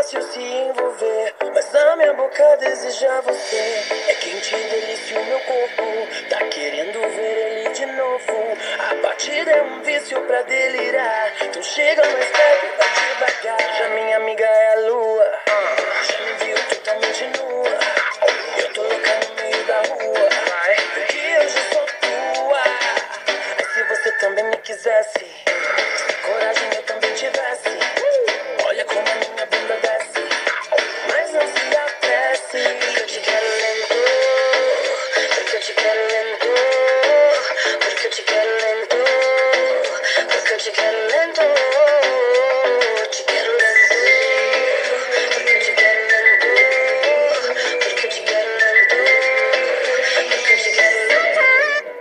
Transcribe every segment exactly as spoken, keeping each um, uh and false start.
fácil se envolver, mas a minha boca deseja você. É quente e delícia o meu corpo, tá querendo ver ele de novo. A batida é um vício pra delirar, então chega mais perto, vai devagar. Já minha amiga é a lua, já me viu totalmente nua. Eu tô louca no meio da rua, porque eu já sou tua. Mas se você também me quisesse, se coragem eu também tivesse, olha como a minha bunda desce, mas não se apresse. Porque eu te quero lento, porque eu te quero lento, porque eu te quero lento, porque eu te quero lento, te quero lento, porque eu te quero lento, porque eu te quero lento, porque eu te quero lento.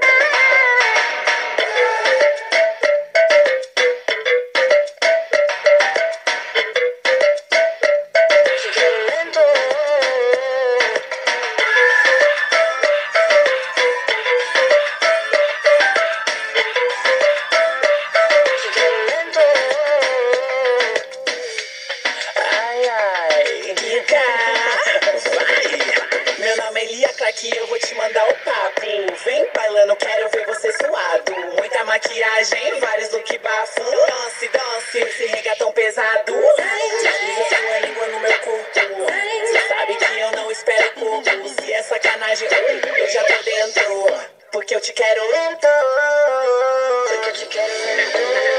Ai, ai, diga, vai. Meu nome é Lia Clark e eu vou te mandar o papo. Vem bailando, quero ver você suado. Muita maquiagem, vários look bafo. Dance, dance, esse regatão pesado. Desliza sua língua no meu corpo. Cê sabe que eu não espero pouco. Se é sacanagem, eu já tô dentro. Porque eu te quero lento, porque eu te quero lento.